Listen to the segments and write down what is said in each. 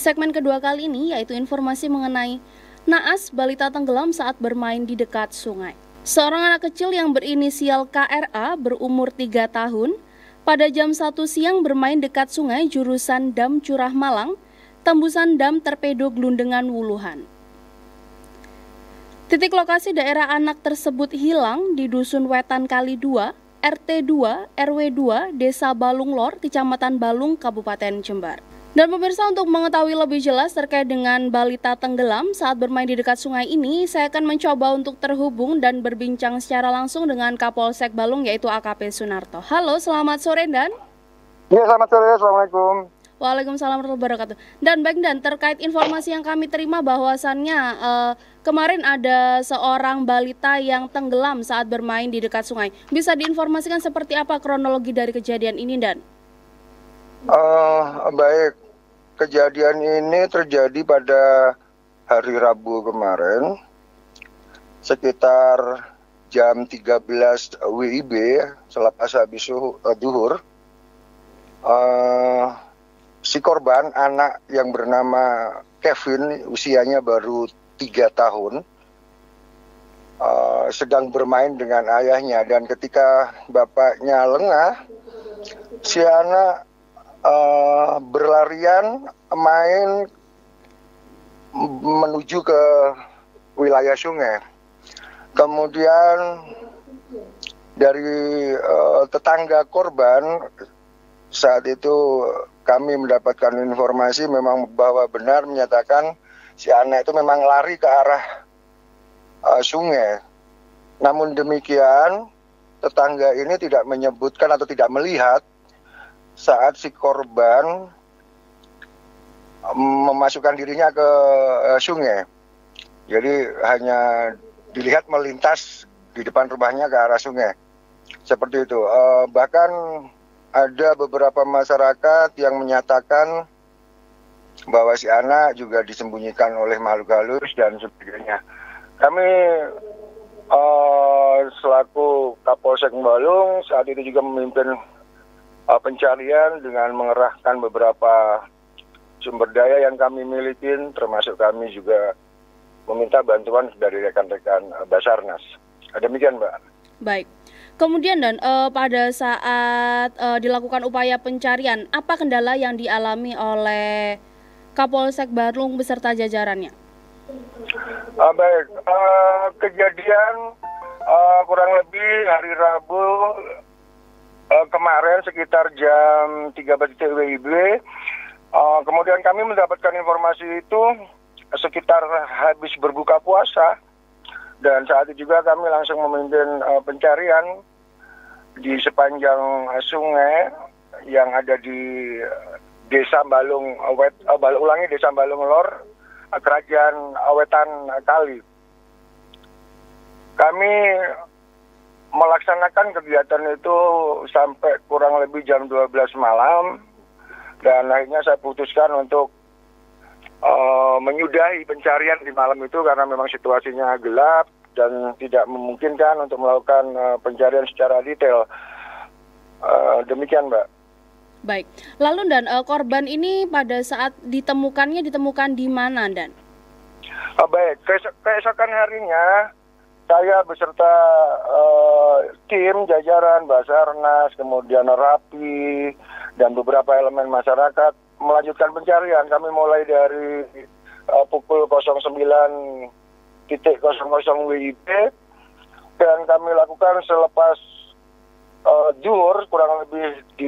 segmen kedua kali ini yaitu informasi mengenai naas balita tenggelam saat bermain di dekat sungai. Seorang anak kecil yang berinisial KRA berumur 3 tahun pada jam 1 siang bermain dekat sungai jurusan Dam Curah Malang, tembusan Dam Terpedo Glundengan Wuluhan. Titik lokasi daerah anak tersebut hilang di Dusun Wetan Kali 2, RT 2, RW 2, Desa Balung Lor, Kecamatan Balung, Kabupaten Jember. Dan pemirsa, untuk mengetahui lebih jelas terkait dengan balita tenggelam saat bermain di dekat sungai ini, saya akan mencoba untuk terhubung dan berbincang secara langsung dengan Kapolsek Balung yaitu AKP Sunarto. Halo, selamat sore Dan. Iya, selamat sore. Assalamualaikum. Waalaikumsalam warahmatullahi wabarakatuh. Dan baik Dan, terkait informasi yang kami terima bahwasannya kemarin ada seorang balita yang tenggelam saat bermain di dekat sungai. Bisa diinformasikan seperti apa kronologi dari kejadian ini Dan? Baik. Kejadian ini terjadi pada hari Rabu kemarin, sekitar jam 13 WIB, selepas habis duhur. Si korban, anak yang bernama Kevin, usianya baru 3 tahun, sedang bermain dengan ayahnya. Dan ketika bapaknya lengah, si anak berlarian main menuju ke wilayah sungai. Kemudian dari tetangga korban, saat itu kami mendapatkan informasi memang bahwa benar menyatakan si anak itu memang lari ke arah sungai. Namun demikian, tetangga ini tidak menyebutkan atau tidak melihat saat si korban memasukkan dirinya ke sungai. Jadi hanya dilihat melintas di depan rumahnya ke arah sungai. Seperti itu. Bahkan ada beberapa masyarakat yang menyatakan bahwa si anak juga disembunyikan oleh makhluk halus dan sebagainya. Kami selaku Kapolsek Balung saat itu juga memimpin pencarian dengan mengerahkan beberapa sumber daya yang kami miliki, termasuk kami juga meminta bantuan dari rekan-rekan Basarnas. Demikian, Mbak. Baik. Kemudian Dan, pada saat dilakukan upaya pencarian, apa kendala yang dialami oleh Kapolsek Balung beserta jajarannya? Baik, kejadian kurang lebih hari Rabu kemarin sekitar jam 13 WIB. Kemudian kami mendapatkan informasi itu sekitar habis berbuka puasa, dan saat itu juga kami langsung memimpin pencarian di sepanjang sungai yang ada di Desa Balung Desa Balung Lor, Kerajaan Wetan Kali. Kami melaksanakan kegiatan itu sampai kurang lebih jam 12 malam, dan akhirnya saya putuskan untuk menyudahi pencarian di malam itu karena memang situasinya gelap dan tidak memungkinkan untuk melakukan pencarian secara detail. Demikian, Mbak. Baik. Lalu Dan, korban ini pada saat ditemukan di mana Dan? Baik, keesokan harinya saya beserta tim jajaran Basarnas, kemudian Rapi, dan beberapa elemen masyarakat melanjutkan pencarian. Kami mulai dari pukul 09.00 WIB, dan kami lakukan selepas duhur kurang lebih di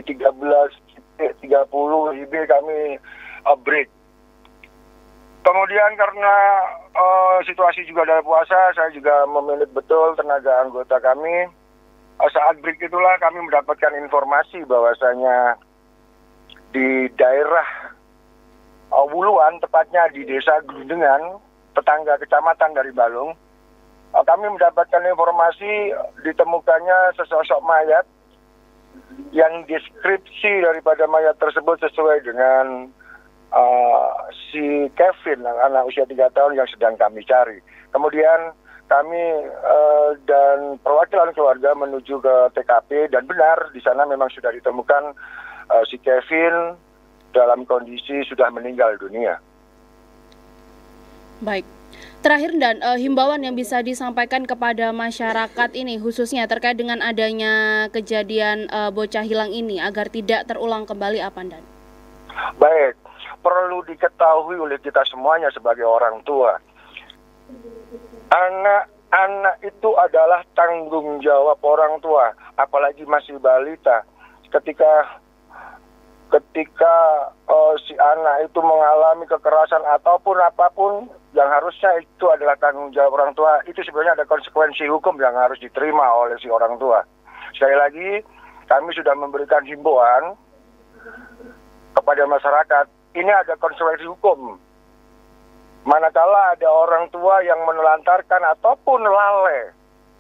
13.30 WIB kami break. Kemudian karena situasi juga ada puasa, saya juga memilik betul tenaga anggota kami. Saat break itulah kami mendapatkan informasi bahwasanya di daerah Wuluhan, tepatnya di Desa Glundengan, tetangga kecamatan dari Balung, kami mendapatkan informasi ditemukannya sesosok mayat yang deskripsi daripada mayat tersebut sesuai dengan si Kevin, anak usia 3 tahun yang sedang kami cari. Kemudian kami dan perwakilan keluarga menuju ke TKP, dan benar di sana memang sudah ditemukan si Kevin dalam kondisi sudah meninggal dunia. Baik. Terakhir dan himbauan yang bisa disampaikan kepada masyarakat ini khususnya terkait dengan adanya kejadian bocah hilang ini agar tidak terulang kembali apa, Dan? Baik, perlu diketahui oleh kita semuanya sebagai orang tua. Anak-anak itu adalah tanggung jawab orang tua, apalagi masih balita. Ketika si anak itu mengalami kekerasan ataupun apapun yang harusnya itu adalah tanggung jawab orang tua, itu sebenarnya ada konsekuensi hukum yang harus diterima oleh si orang tua. Sekali lagi, kami sudah memberikan himbauan kepada masyarakat, ini ada konsekuensi hukum. Manakala ada orang tua yang menelantarkan ataupun lalai,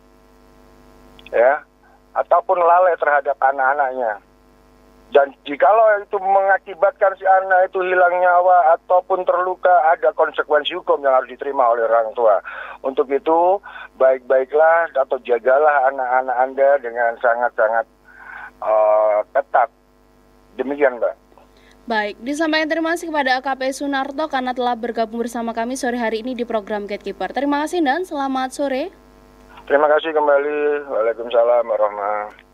ya, ataupun lalai terhadap anak-anaknya. Dan jikalau itu mengakibatkan si anak itu hilang nyawa ataupun terluka, ada konsekuensi hukum yang harus diterima oleh orang tua. Untuk itu, baik-baiklah atau jagalah anak-anak Anda dengan sangat-sangat ketat. Demikian, Mbak. Baik, disampaikan terima kasih kepada AKP Sunarto karena telah bergabung bersama kami sore hari ini di program Gatekeeper. Terima kasih dan selamat sore. Terima kasih kembali. Waalaikumsalam warahmatullahi wabarakatuh.